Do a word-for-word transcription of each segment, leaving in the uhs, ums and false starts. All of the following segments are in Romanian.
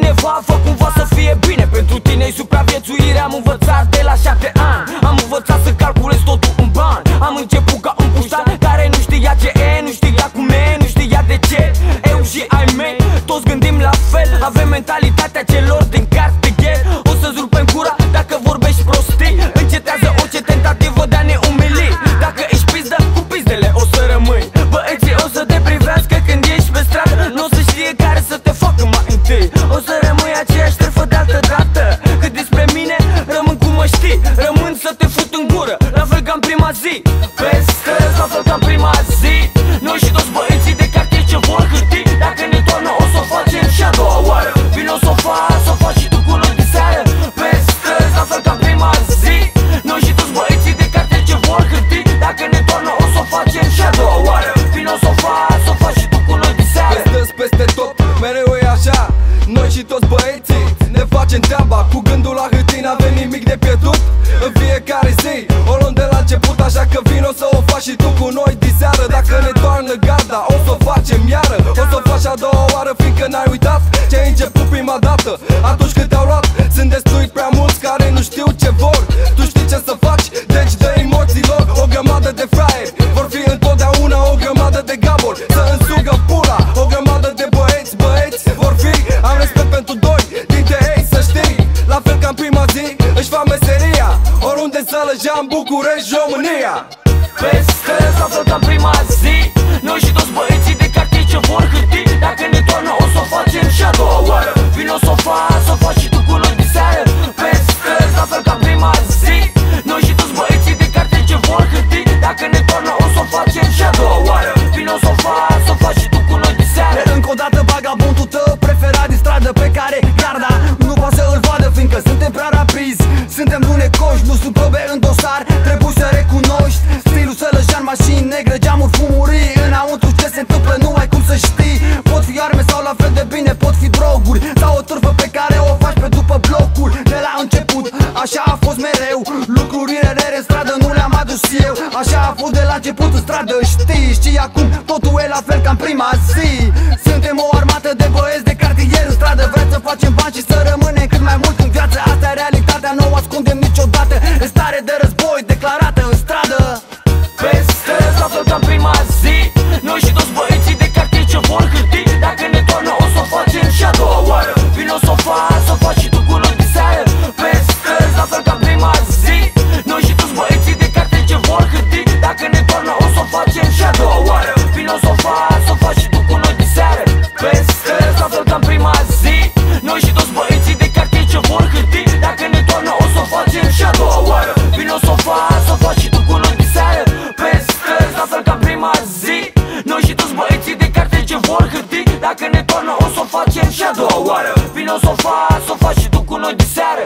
undeva, fă cumva să fie bine. Pentru tine-i supraviețuire, am învățat de la șapte ani. Am învățat să calculez totul în bani. Am început ca un puștan care nu știa ce e, nu știa cum e, nu știa de ce. Eu și ai mei, toți gândim la fel. Avem mentalitatea celor din cartier. O să-ți rupem cura dacă vorbești prostii. Încetează orice tentativă de a ne umili. Dacă ești pizdă, cu pizdele o să rămâi. Băieții o să te privească când ești pe stradă. Nu o să știe care să te facă mai întâi. O să rămâi aceeași trăfă de altă dată. Cât despre mine, rămân cum mă știi. Rămân să te fut în gură, la fel ca în prima zi. Pe străzi, la fel ca în prima zi. Noi și toți băieții de cartier ce vor hârtii. Dacă ne toarnă, o să o facem și a doua oară. Vino să o faci, să o faci și tu cu noi de seară. Pe străzi, la fel ca în prima zi. Noi și toți băieții de cartier ce vor hârtii. Dacă ne toarnă, o să o facem și a doua oară. Vino să o faci, să o faci și tu cu noi de seară. Pe străzi, peste tot, mereu e așa. Noi și toți băieții ne facem treaba. Cu gândul la hârtii n-avem nimic de pierdut. În fiecare zi, o luăm de la început. Așa că vino să o faci și tu cu noi diseară. Dacă ne toarnă garda, o să o facem iară. O să o faci a doua oară, fiindcă n-ai uitat ce ai început prima dată. Atunci când te-au luat, sunt destui prea mulți care nu știu ce vor. Tu știi ce să faci, deci dă emoțiilor. O grămadă de fraieri vor fi întotdeauna o grămadă de gabori să însugă pula. O grămadă de băieți, băieți vor fi. Am respect pentru doi dintre ei, să știi. La fel ca în prima zi, își fac meseria. Oriunde Sălăja, în București, România. Pe străzi, la fel ca în prima zi. Noi și toți băieții de cartier ce vor hârtii. Dacă ne toarnă, o să o facem și a doua oară. Vino să o faci, să o faci și tu cu noi de seară. Pe străzi, la fel ca în prima zi. Noi și toți băieții de cartier ce vor hârtii. Dacă ne toarnă, o să o facem și a doua oară. Vino să o faci, să o faci și tu cu noi de seară. Încă o dată vagabondul tău preferat din stradă, pe care garda nu poate să îl vadă, fiindcă suntem prea rapizi. Suntem lunecoși, nu sunt probe în dosar. Trebuie să recunoști stilul Sălăjan, mașini negre, geamuri, fumurii. Înăuntru ce se întâmplă nu ai cum să știi. Pot fi arme sau la fel de bine pot fi droguri, sau o turfă pe care o faci pe după blocuri. De la început, așa a fost mereu. Lucrurile rele în stradă nu le-am adus eu. Așa a fost de la început în stradă, știi. Știi acum, totul e la fel ca în prima zi. Suntem o armată de băieți de cartier în stradă. Vrem să facem bani și să rămânem cât mai mult în viață. Asta e realitatea, nu o ascundem niciodată. În stare de război declarată în stradă. Pe străzi, la fel ca în prima zi. Noi și toți băieții de cartier ce vor hârtii. Dacă ne toarnă, o să o facem și a doua oară. Vino să o faci, să o faci și tu cu noi de seară. Pe străzi, la fel ca în prima zi. Noi și toți băieții de cartier ce vor hârtii. Dacă ne toarnă, o să o facem și a doua oară. Vino să o faci, să o faci și tu cu noi de seară. Pe străzi, la fel ca în prima zi. Noi și toți băieții de cartier ce vor hârtii. Dacă ne toarnă, o să o facem și a doua oară. Vino să o faci, să o faci și tu cu noi de seară. Pe străzi, la fel ca în prima zi. Noi și toți băieții de cartier ce vor hârtii. Dacă ne toarnă, o să o facem și a doua oară. Vino să o faci, să o faci și tu cu noi de seară.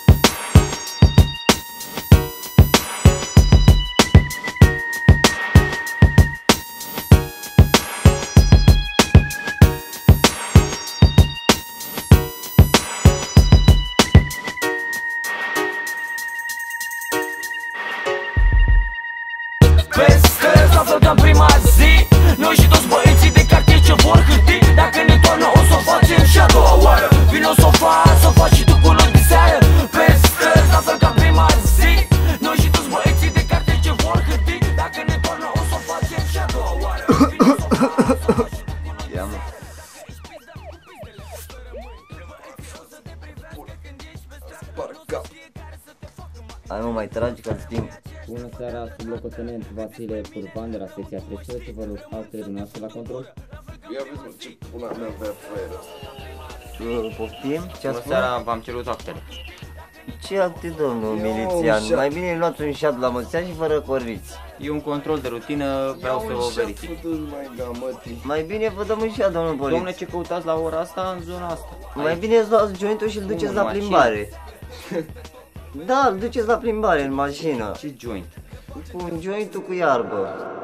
Pe străzi, la fel ca în prima zi. Noi și toți băieții de cartier ce vor hârtii. Dacă ne toarnă, o să o facem și a doua oară. Vino să o faci, să o faci și tu cu noi de seară. Pe străzi, la fel ca în prima zi. Noi și toți băieții de cartier ce vor hârtii. Dacă ne toarnă, o să o facem și a doua oară. Vino să o faci, să o faci și tu cu noi de seară. Hai mă, mai tragi că timp. Bună seara, sub locotenent Vasile Purban de la secția trece, ce vă rog altele dumneavoastră la control? Ia vezi mă, ce pula mea vrea fraieră. Poftim? Ce-a Bună spus? seara, v-am cerut actele. Ce acte, domnul milițian? Mai bine luați un șat la măsea și vă răcorviți. E un control de rutină, vreau să o verific. Mai bine vă dăm un șat, domnul poliț. Dom'le, ce căutați la ora asta în zona asta? Mai bine îți luați jointul și îl duceți la plimbare. Da, îl duceți la plimbare în mașină. Ce joint? Cu un jointul cu iarbă.